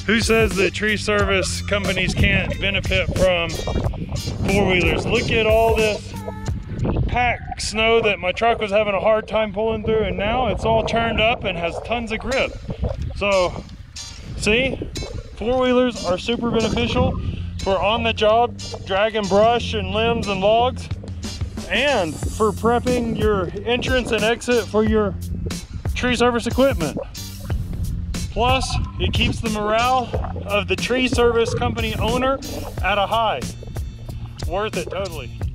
Who says that tree service companies can't benefit from four-wheelers? Look at all this packed snow that my truck was having a hard time pulling through, and now it's all turned up and has tons of grip. So, see, four-wheelers are super beneficial for on the job, dragging brush and limbs and logs, and for prepping your entrance and exit for your tree service equipment. Plus, it keeps the morale of the tree service company owner at a high. Worth it, totally.